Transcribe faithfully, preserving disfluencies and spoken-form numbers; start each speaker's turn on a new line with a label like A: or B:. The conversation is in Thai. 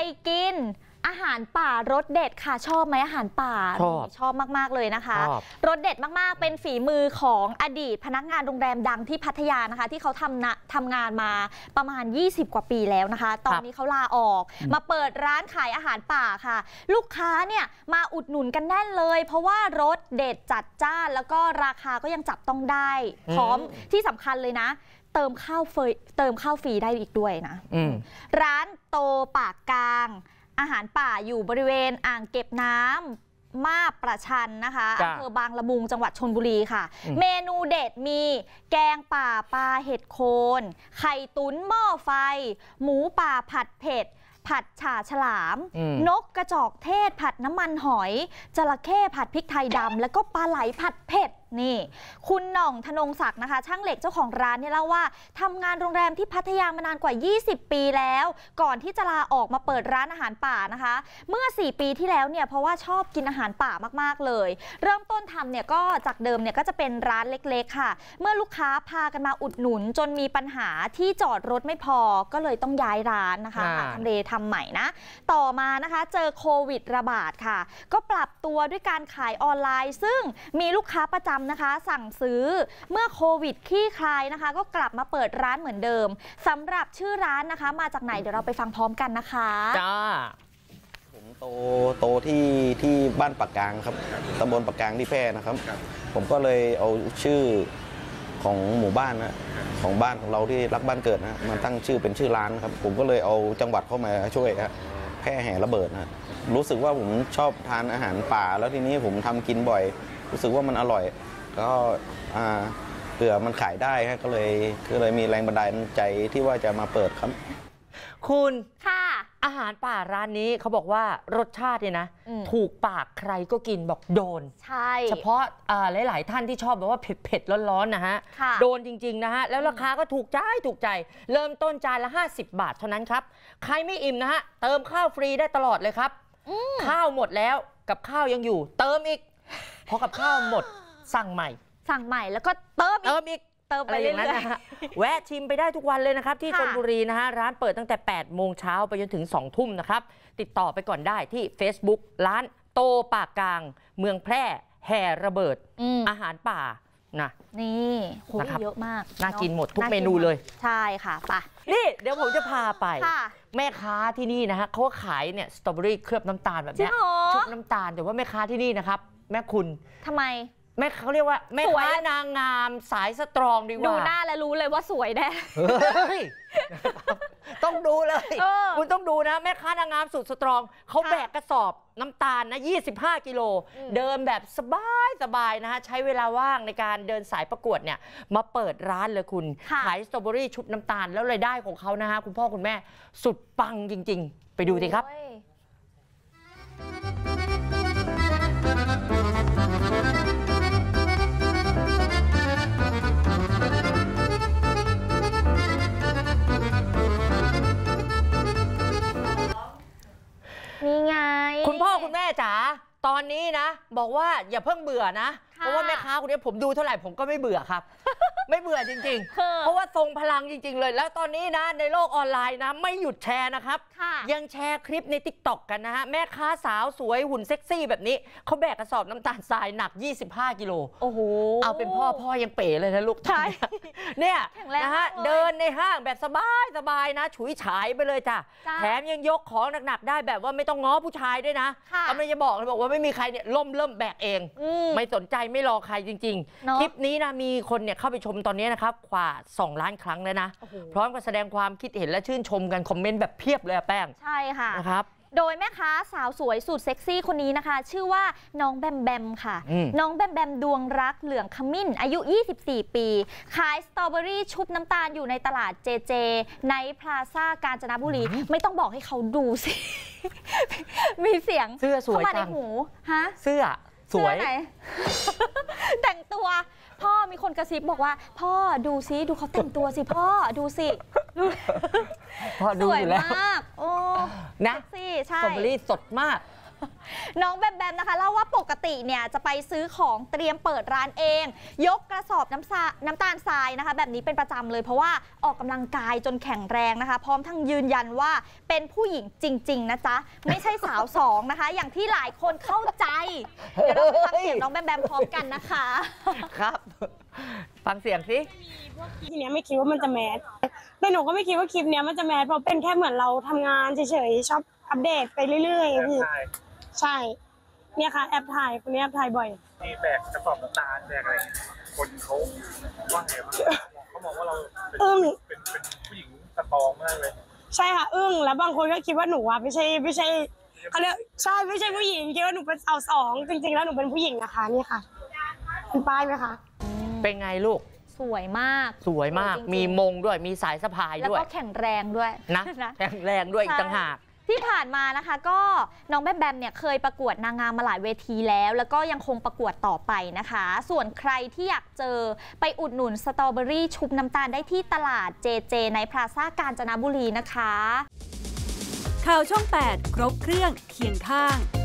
A: กินอาหารป่ารสเด็ดค่ะชอบไหมอาหารป่าชอบชอบมากๆเลยนะคะรสเด็ดมากๆเป็นฝีมือของอดีตพนักงานโรงแรมดังที่พัทยานะคะที่เขาทำนะทำงานมาประมาณยี่สิบกว่าปีแล้วนะคะตอนนี้เขาลาออกมาเปิดร้านขายอาหารป่าค่ะลูกค้าเนี่ยมาอุดหนุนกันแน่นเลยเพราะว่ารสเด็ดจัดจ้านแล้วก็ราคาก็ยังจับต้องได้พร้อมที่สำคัญเลยนะเติมข้าวฟรีเติมข้าวฟรีได้อีกด้วยนะร้านโตปากกลางอาหารป่าอยู่บริเวณอ่างเก็บน้ำมาบประชันนะคะอำเภอบางละมุงจังหวัดชลบุรีค่ะเมนูเด็ดมีแกงป่าปลาเห็ดโคนไข่ตุ๋นหม้อไฟหมูป่าผัดเผ็ดผัดฉ่าฉลามนกกระจอกเทศผัดน้ำมันหอยจระเข้ผัดพริกไทยดำแล้วก็ปลาไหลผัดเผ็ดนี่คุณหน่องธนงศักดิ์นะคะช่างเหล็กเจ้าของร้านเนี่ยเล่าว่าทำงานโรงแรมที่พัทยามานานกว่ายี่สิบปีแล้วก่อนที่จะลาออกมาเปิดร้านอาหารป่านะคะเมื่อสี่ปีที่แล้วเนี่ยเพราะว่าชอบกินอาหารป่ามากๆเลยเริ่มต้นทำเนี่ยก็จากเดิมเนี่ยก็จะเป็นร้านเล็กๆค่ะเมื่อลูกค้าพากันมาอุดหนุนจนมีปัญหาที่จอดรถไม่พอก็เลยต้องย้ายร้านนะคะหาทำเลทำใหม่นะต่อมานะคะเจอโควิดระบาดค่ะก็ปรับตัวด้วยการขายออนไลน์ซึ่งมีลูกค้าประจำนะคะสั่งซื้อเมื่อโควิดคลี่คลายนะคะก็กลับมาเปิดร้านเหมือนเดิมสำหรับชื่อร้านนะคะมาจากไหนเดี๋ยวเราไปฟังพร้อมกันนะคะ
B: จ้า
C: ผมโตโตที่ที่บ้านปากกลางครับตำบลปากกลางที่แพร่นะครับผมก็เลยเอาชื่อของหมู่บ้านนะของบ้านของเราที่รักบ้านเกิดนะมาตั้งชื่อเป็นชื่อร้านครับผมก็เลยเอาจังหวัดเข้ามาช่วยครับแพร่แห่ระเบิดนะรู้สึกว่าผมชอบทานอาหารป่าแล้วทีนี้ผมทำกินบ่อยรู้สึกว่ามันอร่อยก็เผื่อมันขายได้ครับก็เลยก็เลยมีแรงบันดาลใจที่ว่าจะมาเปิดครับ
B: คุณ
A: ค่ะ
B: อาหารป่าร้านนี้เขาบอกว่ารสชาติเนี่ยนะถูกปากใครก็กินบอกโดน
A: ใช่
B: เฉพาะหลายๆท่านที่ชอบแบบว่าเผ็ดๆร้อนๆนะฮะโดนจริงๆนะฮะแล้วราคาก็ถูกใจถูกใจเริ่มต้นจานละห้าสิบบาทเท่านั้นครับใครไม่อิ่มนะฮะเติมข้าวฟรีได้ตลอดเลยครับข้าวหมดแล้วกับข้าวยังอยู่เติมอีกพอกับข้าวหมดสั่งใหม่
A: สั่งใหม่แล้วก็เติม
B: เติมอีก
A: เติมไปเรื่อยๆ
B: นะฮะแวะชิมไปได้ทุกวันเลยนะครับที่ชลบุรีนะฮะร้านเปิดตั้งแต่แปดโมงเช้าไปจนถึงสองทุ่มนะครับติดต่อไปก่อนได้ที่ Facebook ร้านโตปากกลางเมืองแพร่แห่ระเบิดอาหารป่านะ
A: นี่โหเยอะมาก
B: น่ากินหมดทุกเมนูเลย
A: ใช่ค่ะไป
B: นี่เดี๋ยวผมจะพาไปแม่ค้าที่นี่นะฮะเขาขายเนี่ยสตรอเบอรี่เคลือบน้ำตาลแบบนี้ชุบน้ำตาลแต่ว่าแม่ค้าที่นี่นะครับแม่คุณ
A: ทำไม
B: แม่เขาเรียกว่าแม่ค้านางงามสายสตรองดีกว่า
A: ดูหน้าแล้วรู้เลยว่าสวยแน่
B: ต้องดูเลยคุณต้องดูนะแม่ค้านางงามสุดสตรองเขาแบกกระสอบน้ำตาลนะยี่สิบห้ากิโลเดินแบบสบายสบายนะฮะใช้เวลาว่างในการเดินสายประกวดเนี่ยมาเปิดร้านเลยคุณขายสตรอเบอรี่ชุบน้ำตาลแล้วรายได้ของเขานะฮะคุณพ่อคุณแม่สุดปังจริงๆไปดูสิครับ
A: นี่ไง
B: คุณพ่อคุณแม่จ๋าตอนนี้นะบอกว่าอย่าเพิ่งเบื่อนะเพราะว่าแม่ค้าคนนี้ผมดูเท่าไหร่ผมก็ไม่เบื่อครับไม่เบื่อจริงๆเพราะว่าทรงพลังจริงๆเลยแล้วตอนนี้นะในโลกออนไลน์นะไม่หยุดแชร์นะครับยังแชร์คลิปใน ติ๊กต็อก กันนะฮะแม่ค้าสาวสวยหุ่นเซ็กซี่แบบนี้เขาแบกกระสอบน้ำตาลทรายหนักยี่สิบห้ากิโล
A: โอ้โห
B: เอาเป็นพ่อพ่อยังเป๋เลยนะลูกใช่เนี่ยนะฮะเดินในห้างแบบสบายสบายนะฉุยฉายไปเลยจ้ะแถมยังยกของหนักๆได้แบบว่าไม่ต้องง้อผู้ชายด้วยนะกำลังจะบอกเลยบอกว่าไม่มีใครเนี่ยล่มเริ่มแบกเองไม่สนใจไม่รอใครจริงๆคลิปนี้นะมีคนเนี่ยเข้าไปชมตอนนี้นะครับกว่าสองล้านครั้งแล้วนะพร้อมกับแสดงความคิดเห็นและชื่นชมกันคอมเมนต์แบบเพียบเลยแป้ง
A: ใช่ค่ะ
B: นะครับ
A: โดยแม่ค้าสาวสวยสุดเซ็กซี่คนนี้นะคะชื่อว่าน้องแบมแบมค่ะน้องแบมแบมดวงรักเหลืองขมิ้นอายุยี่สิบสี่ปีขายสตรอเบอรี่ชุบน้ำตาลอยู่ในตลาดเจเจในพลาซ่ากาญจนบุรีไม่ต้องบอกให้เขาดูสิมีเสียง
B: เสื้อสวย
A: จังเข้ามาในหูฮะ
B: เสื้อสวย
A: ไหนแต่งตัวพ่อมีคนกระซิบบอกว่าพ่อดูซิดูเขาแต่งตัวสิพ่อดูสิ
B: พ่อดูอยู่แล้ว
A: สวยมากโอ้
B: นะ
A: สิใช่
B: สตรอเบอรี่สดมาก
A: น้องแบมแบมนะคะเล่าว่าปกติเนี่ยจะไปซื้อของเตรียมเปิดร้านเอง ยกกระสอบน้ำน้ำตาลทรายนะคะแบบนี้เป็นประจำเลยเพราะว่าออกกำลังกายจนแข็งแรงนะคะพร้อมทั้งยืนยันว่าเป็นผู้หญิงจริงๆนะจ๊ะไม่ใช่สาวสองนะคะอย่างที่หลายคนเข้าใจเดี๋ยวเราไปฟังเสียงน้องแบมแบมพร้อมกันนะคะ
B: ครับฟังเสียงสิ
D: ทีเนี้ยไม่คิดว่ามันจะแมสแต่หนูก็ไม่คิดว่าคลิปเนี้ยมันจะแมสเพราะเป็นแค่เหมือนเราทำงานเฉยๆชอบอัปเดตไปเรื่อยๆพี่ใช่เนี่ยค่ะแอปถ่ายคนนี้แอปถ่ายบ่อย
E: มีแบกกระสอบน้ำตาลแบกอะไรคนเขาว่าไงบ้างเขามองว่าเราเป็นเป็นเป็นผู้หญิงสตรองมากเลย
D: ใช่ค่ะอึ้งแล้วบางคนก็คิดว่าหนูอ่ะไม่ใช่ไม่ใช่เขาเรียกใช่ไม่ใช่ผู้หญิงคิดว่าหนูเป็นสาวสองจริงๆแล้วหนูเป็นผู้หญิงนะคะนี่ค่ะเป็นป้ายไหมคะ
B: เป็นไงลูก
A: สวยมาก
B: สวยมากมีมงด้วยมีสายสะพายด้วย
A: แล้วก็แข็งแรงด้วย
B: นะแข็งแรงด้วยอีกต่างหาก
A: ที่ผ่านมานะคะก็น้องแบมแบมเนี่ยเคยประกวดนางงามมาหลายเวทีแล้วแล้วก็ยังคงประกวดต่อไปนะคะส่วนใครที่อยากเจอไปอุดหนุนสตรอเบอรี่ชุบน้ำตาลได้ที่ตลาดเจเจในพลาซ่ากาญจนบุรีนะคะ
F: ข่าวช่องแปดครบเครื่องเคียงข้าง